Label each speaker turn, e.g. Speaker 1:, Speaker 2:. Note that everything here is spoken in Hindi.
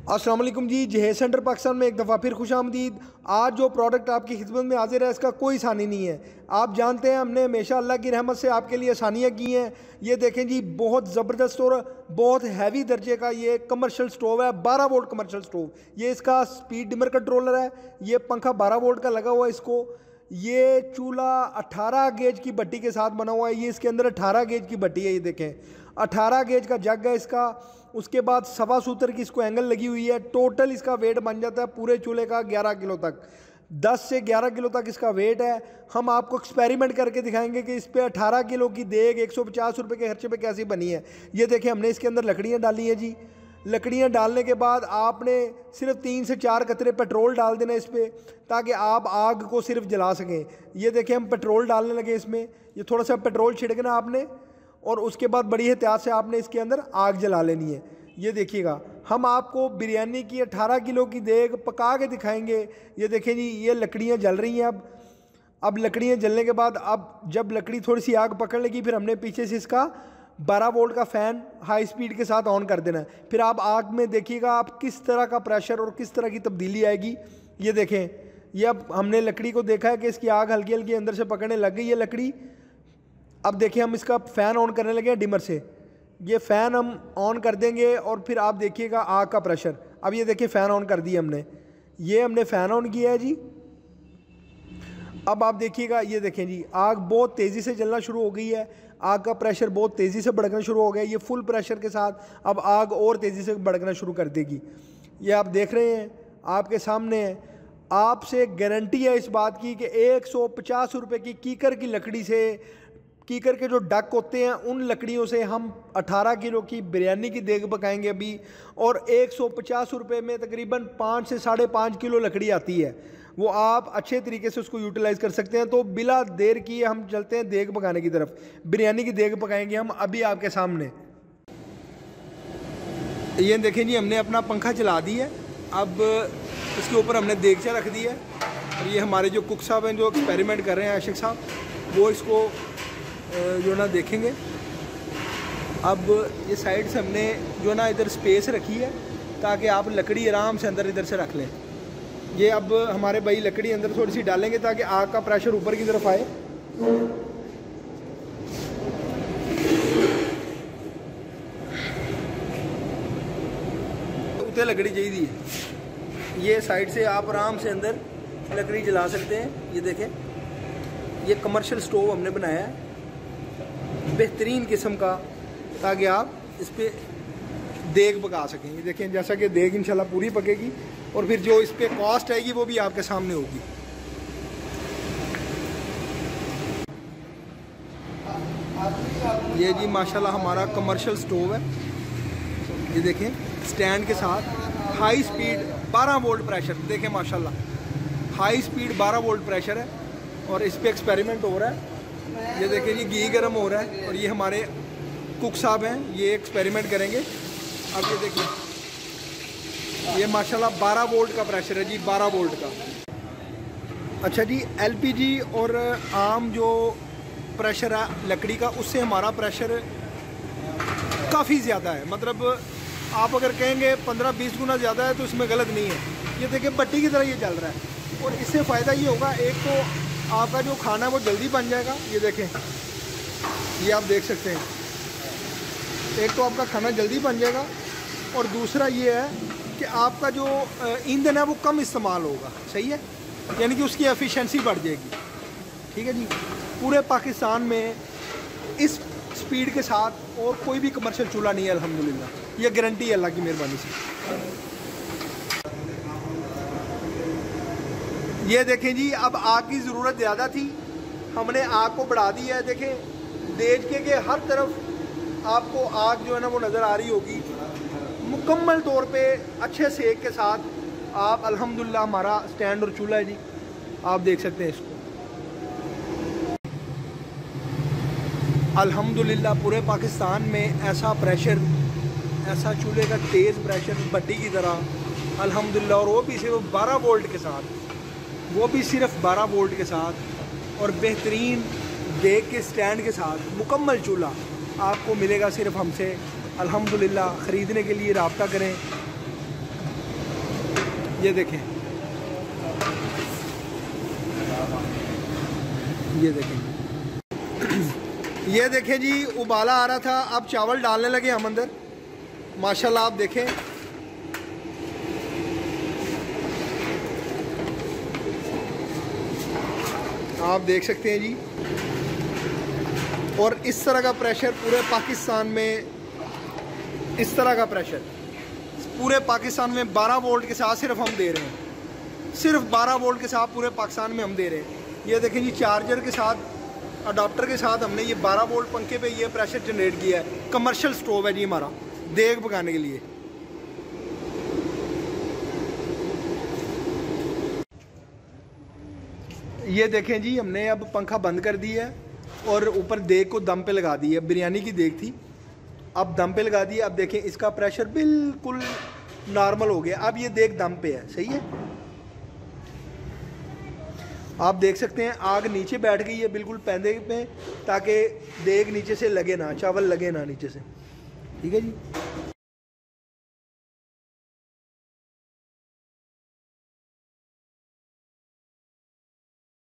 Speaker 1: अस्सलाम वालेकुम जी, जहेज सेंटर पाकिस्तान में एक दफ़ा फिर खुश आमदीद। आज जो प्रोडक्ट आपकी खिदमत में हाजिर है इसका कोई आसानी नहीं है। आप जानते हैं हमने हमेशा अल्लाह की रहमत से आपके लिए आसानियाँ की हैं। ये देखें जी, बहुत ज़बरदस्त और बहुत हैवी दर्जे का ये कमर्शियल स्टोव है, 12 वोल्ट कमर्शियल स्टोव। ये इसका स्पीड डिमर कंट्रोलर है, ये पंखा 12 वोल्ट का लगा हुआ है इसको। ये चूल्हा 18 गेज की भट्टी के साथ बना हुआ है। ये इसके अंदर 18 गेज की भट्टी है, ये देखें 18 गेज का जग है इसका। उसके बाद 1.25 सूत्र की इसको एंगल लगी हुई है। टोटल इसका वेट बन जाता है पूरे चूल्हे का 11 किलो तक, 10 से 11 किलो तक इसका वेट है। हम आपको एक्सपेरिमेंट करके दिखाएंगे कि इस पर 18 किलो की देग 150 रुपये के खर्चे पे कैसी बनी है। ये देखें, हमने इसके अंदर लकड़ियाँ डाली हैं जी। लकड़ियाँ डालने के बाद आपने सिर्फ 3 से 4 कतरे पेट्रोल डाल देना इस पर, ताकि आप आग को सिर्फ जला सकें। ये देखें, हम पेट्रोल डालने लगे इसमें। ये थोड़ा सा पेट्रोल छिड़कना आपने, और उसके बाद बड़ी एहतियात से आपने इसके अंदर आग जला लेनी है। ये देखिएगा, हम आपको बिरयानी की 18 किलो की देग पका के दिखाएंगे। ये देखें जी, ये लकड़ियाँ जल रही हैं। अब लकड़ियाँ जलने के बाद अब जब लकड़ी थोड़ी सी आग पकड़ लेगी, फिर हमने पीछे से इसका 12 वोल्ट का फ़ैन हाई स्पीड के साथ ऑन कर देना है। फिर आप आग में देखिएगा आप किस तरह का प्रेशर और किस तरह की तब्दीली आएगी। ये देखें, ये अब हमने लकड़ी को देखा है कि इसकी आग हल्की हल्की अंदर से पकड़ने लग गई है लकड़ी। अब देखिए, हम इसका फ़ैन ऑन करने लगे हैं डिमर से। ये फ़ैन हम ऑन कर देंगे और फिर आप देखिएगा आग का प्रेशर। अब ये देखिए, फ़ैन ऑन कर दिया हमने। ये हमने फ़ैन ऑन किया है जी। अब आप देखिएगा, ये देखें जी, आग बहुत तेज़ी से जलना शुरू हो गई है। आग का प्रेशर बहुत तेज़ी से भड़कना शुरू हो गया। ये फुल प्रेशर के साथ अब आग और तेज़ी से भड़कना शुरू कर देगी। ये आप देख रहे हैं, आपके सामने है। आपसे गारंटी है इस बात की कि 150 रुपये की कीकर की लकड़ी से, कीकर के जो डक होते हैं उन लकड़ियों से हम 18 किलो की बिरयानी की देग पकाएंगे अभी। और 150 रुपये में तकरीबन 5 से 5.5 किलो लकड़ी आती है। वो आप अच्छे तरीके से उसको यूटिलाइज़ कर सकते हैं। तो बिला देर किए हम चलते हैं देग पकाने की तरफ। बिरयानी की देग पकाएंगे हम अभी आपके सामने। ये देखें जी, हमने अपना पंखा चला दी है। अब इसके ऊपर हमने देगचा रख दी है। और ये हमारे जो कुक साहब हैं जो एक्सपेरिमेंट कर रहे हैं, आशिक साहब, वो इसको जो ना देखेंगे। अब ये साइड से हमने जो ना इधर स्पेस रखी है ताकि आप लकड़ी आराम से अंदर इधर से रख लें। ये अब हमारे भाई लकड़ी अंदर थोड़ी सी डालेंगे ताकि आग का प्रेशर ऊपर की तरफ आए। उतने लकड़ी चाहिए। ये साइड से आप आराम से अंदर लकड़ी जला सकते हैं। ये देखें, ये कमर्शियल स्टोव हमने बनाया है बेहतरीन किस्म का, ताकि आप इस पर देग पका सकें। ये देखें, जैसा कि देग इंशाल्लाह पूरी पकेगी और फिर जो इस पर कॉस्ट आएगी वो भी आपके सामने होगी। ये जी माशाल्लाह हमारा कमर्शियल स्टोव है। ये देखें, स्टैंड के साथ हाई स्पीड 12 वोल्ट प्रेशर। देखें माशाल्लाह हाई स्पीड 12 वोल्ट प्रेशर है और इस पर एक्सपेरिमेंट हो रहा है। ये देखें, ये घी गर्म हो रहा है और ये हमारे कुक साहब हैं, ये एक्सपेरिमेंट करेंगे। अब ये देखिए, ये माशाल्लाह 12 वोल्ट का प्रेशर है जी, 12 वोल्ट का। अच्छा जी, एलपीजी और आम जो प्रेशर है लकड़ी का, उससे हमारा प्रेशर काफ़ी ज़्यादा है। मतलब आप अगर कहेंगे 15-20 गुना ज़्यादा है तो इसमें गलत नहीं है। ये देखिए, भट्टी की तरह ये जल रहा है। और इससे फ़ायदा ये होगा, एक तो आपका जो खाना है वो जल्दी बन जाएगा। ये देखें, ये आप देख सकते हैं, एक तो आपका खाना जल्दी बन जाएगा और दूसरा ये है कि आपका जो ईंधन है वो कम इस्तेमाल होगा। सही है, यानी कि उसकी एफिशिएंसी बढ़ जाएगी। ठीक है जी, पूरे पाकिस्तान में इस स्पीड के साथ और कोई भी कमर्शियल चूल्हा नहीं है अल्हम्दुलिल्लाह। ये गारंटी है अल्लाह की मेहरबानी से। ये देखें जी, अब आग की ज़रूरत ज़्यादा थी, हमने आग को बढ़ा दी है। देखें, देज के हर तरफ आपको आग जो है ना वो नज़र आ रही होगी मुकम्मल तौर पे अच्छे सेक के साथ। आप अल्हम्दुलिल्लाह, हमारा स्टैंड और चूल्हा है जी, आप देख सकते हैं इसको। अल्हम्दुलिल्लाह पूरे पाकिस्तान में ऐसा प्रेशर, ऐसा चूल्हे का तेज़ प्रेशर भट्टी की तरह अल्हम्दुलिल्लाह, और वो भी सिर्फ 12 वोल्ट के साथ, वो भी सिर्फ 12 वोल्ट के साथ और बेहतरीन देग के स्टैंड के साथ मुकम्मल चूल्हा आपको मिलेगा सिर्फ हमसे। अल्हम्दुलिल्लाह ख़रीदने के लिए रब्ता करें। ये देखें, ये देखें, ये देखें जी, उबाला आ रहा था, अब चावल डालने लगे हम अंदर। माशाल्लाह आप देखें, आप देख सकते हैं जी। और इस तरह का प्रेशर पूरे पाकिस्तान में, इस तरह का प्रेशर पूरे पाकिस्तान में 12 वोल्ट के साथ सिर्फ हम दे रहे हैं, सिर्फ 12 वोल्ट के साथ पूरे पाकिस्तान में हम दे रहे हैं। ये देखें जी, चार्जर के साथ, अडाप्टर के साथ हमने ये 12 वोल्ट पंखे पे ये प्रेशर जनरेट किया है। कमर्शियल स्टोव है जी हमारा, देग पकाने के लिए। ये देखें जी, हमने अब पंखा बंद कर दिया है और ऊपर देग को दम पे लगा दी है। बिरयानी की देग थी, अब दम पे लगा दी है। अब देखें इसका प्रेशर बिल्कुल नॉर्मल हो गया। अब ये देग दम पे है, सही है। आप देख सकते हैं आग नीचे बैठ गई है बिल्कुल पैंदे पे, ताकि देग नीचे से लगे ना, चावल लगे ना नीचे से। ठीक है जी।